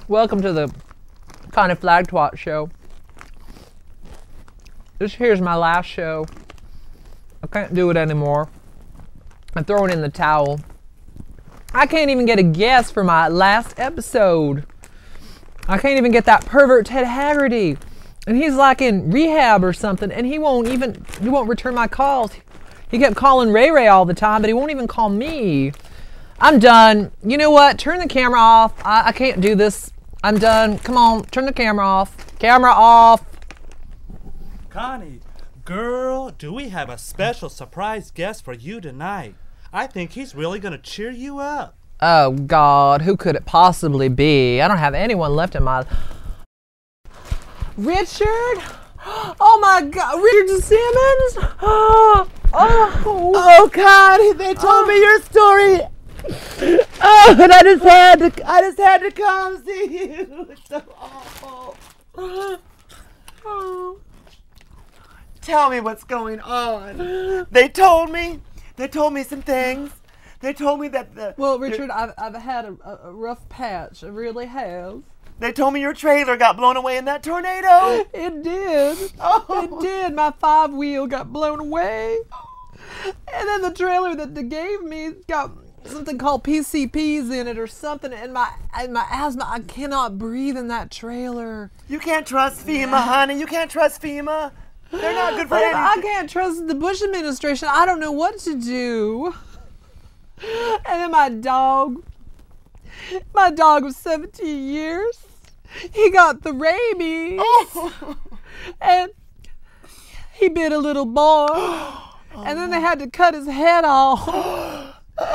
Welcome to the Connie Flagtwat show. This here's my last show. I can't do it anymore. I'm throwing in the towel. I can't even get a guest for my last episode. I can't even get that pervert Ted Haggerty. And he's like in rehab or something, and he won't return my calls. He kept calling Ray Ray all the time, but he won't even call me. I'm done. You know what? Turn the camera off. I can't do this. I'm done. Come on, turn the camera off. Camera off. Connie, girl, do we have a special surprise guest for you tonight? I think he's really going to cheer you up. Oh, God, who could it possibly be? I don't have anyone left in my... Richard? Oh, my God, Richard Simmons? Oh, Connie, they told me your story. Oh, and I just had to come see you. It's so awful. Oh. Tell me what's going on. They told me some things. They told me that Well, Richard, I've had a rough patch. I really have. They told me your trailer got blown away in that tornado. It did. Oh. It did. My 5-wheel got blown away. And then the trailer that they gave me got something called PCPs in it or something. And my asthma, I cannot breathe in that trailer. You can't trust FEMA, honey. You can't trust FEMA. They're not good for anything. I can't trust the Bush administration. I don't know what to do. And then my dog was 17 years. He got the rabies. Oh. And he bit a little boy. And then they had to cut his head off.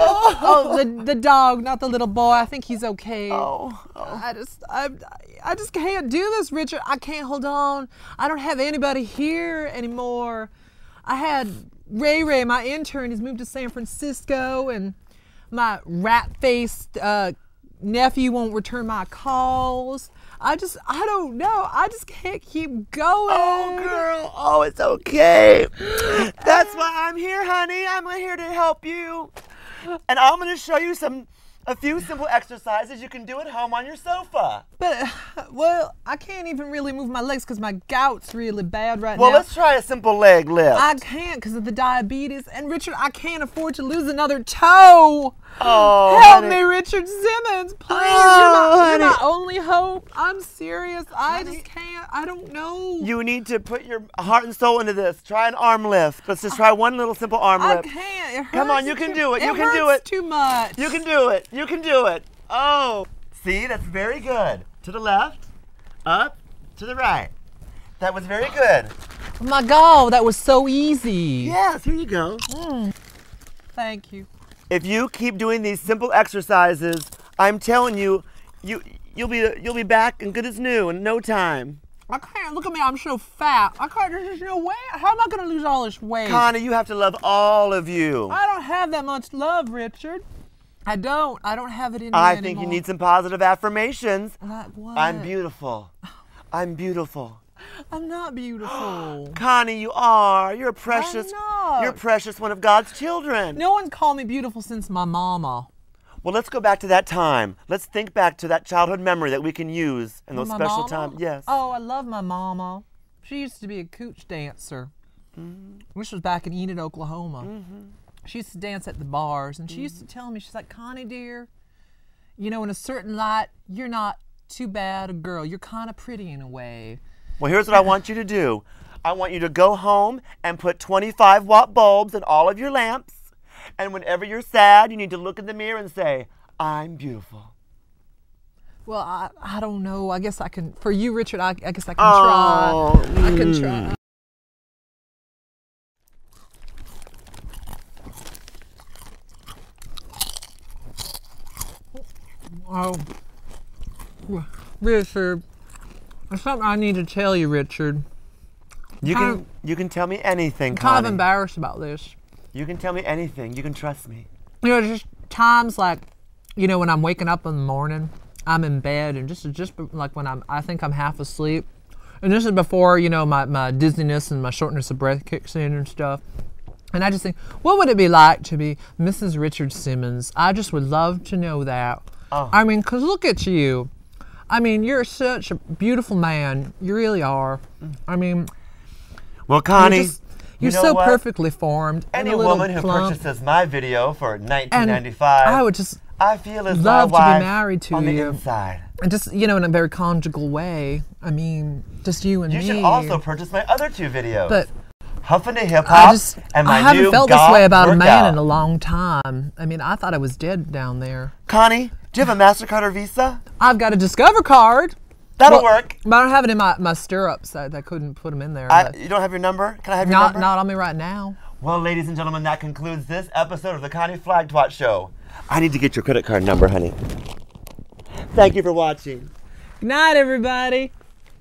The dog, not the little boy. I think he's okay. I just can't do this, Richard. I can't hold on. I don't have anybody here anymore. I had Ray Ray, my intern, he's moved to San Francisco, and my rat-faced nephew won't return my calls. I don't know. I just can't keep going. Oh, girl. Oh, it's okay. That's why I'm here, honey. I'm here to help you. And I'm going to show you a few simple exercises you can do at home on your sofa. But, well, I can't even really move my legs because my gout's really bad right now. Well, let's try a simple leg lift. I can't because of the diabetes. And, Richard, I can't afford to lose another toe. Oh, help honey. me, Richard Simmons, please. Oh, you're my honey. only hope. I'm serious. I just can't. I don't know. You need to put your heart and soul into this. Try an arm lift. Let's just try one little simple arm lift. I can't. It hurts. Come on, you can do it. You can do hurts it. Too much. You can do it. You can do it. Oh. See, that's very good. To the left, up, to the right. That was very good. Oh my God, that was so easy. Yes, here you go. Thank you. If you keep doing these simple exercises, I'm telling you, you'll be back and good as new in no time. I can't. Look at me. I'm so fat. I can't. There's no way. How am I going to lose all this weight? Connie, you have to love all of you. I don't have that much love, Richard. I don't have it in me I anymore. think you need some positive affirmations. What? I'm beautiful. I'm beautiful. I'm not beautiful. Connie, you are. You're precious. I'm not. You're precious, one of God's children. No one's called me beautiful since my mama. Well, let's go back to that time. Let's think back to that childhood memory that we can use in those My special mama? times. Yes. Oh, I love my mama. She used to be a cooch dancer. This was back in Enid, Oklahoma. She used to dance at the bars, and she used to tell me, she's like, Connie, dear, you know, in a certain light, you're not too bad a girl. You're kind of pretty in a way. Well, here's what I want you to do. I want you to go home and put 25-watt bulbs in all of your lamps. And whenever you're sad, you need to look in the mirror and say, I'm beautiful. Well, I don't know. I guess I can, for you, Richard, I guess I can try. I can try. Oh, Richard, there's something I need to tell you, Richard. You can tell me anything, I'm Connie. kind of embarrassed about this. You can tell me anything. You can trust me. You know, just times like, you know, when I'm waking up in the morning, I'm in bed, and just like when I think I'm half asleep, and this is before, you know, my dizziness and my shortness of breath kicks in and stuff. And I just think, what would it be like to be Mrs. Richard Simmons? I just would love to know that. Oh. I mean, 'cause look at you. I mean, you're such a beautiful man. You really are. I mean, Well, Connie, you're you know so what? perfectly formed. and Any a little woman who plump. purchases my video for And $19.95, I would just I feel as love my to be wife married to on the you. inside. And just, you know, in a very conjugal way. I mean, just you and You me. should also purchase my other 2 videos. But Huffin' to Hip I Hop just, and my I haven't new felt this goth way about a man workout. in a long time. I mean, I thought I was dead down there. Connie, do you have a MasterCard or Visa? I've got a Discover card. That'll Well, work. But I don't have it in my stirrups. I couldn't put them in there. but You don't have your number? Can I have your not number? not on me right now. Well, ladies and gentlemen, that concludes this episode of the Connie Flagtwat Show. I need to get your credit card number, honey. Thank you for watching. Good night, everybody.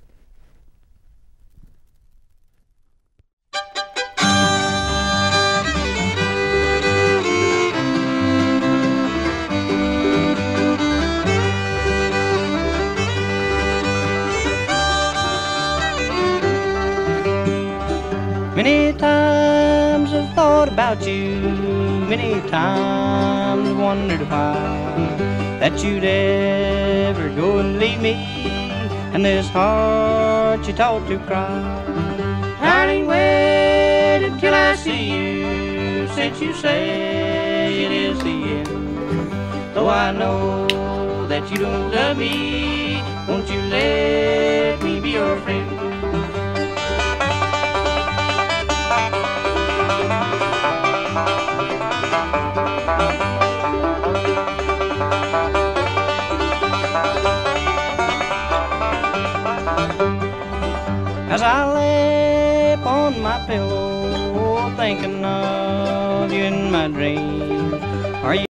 Many times I've thought about you, many times wondered why that you'd ever go and leave me, and this heart you taught to cry. Darling, wait until I see you, since you say it is the end. Though I know that you don't love me, won't you let me be your friend? As I lay upon my pillow, thinking of you in my dreams, are you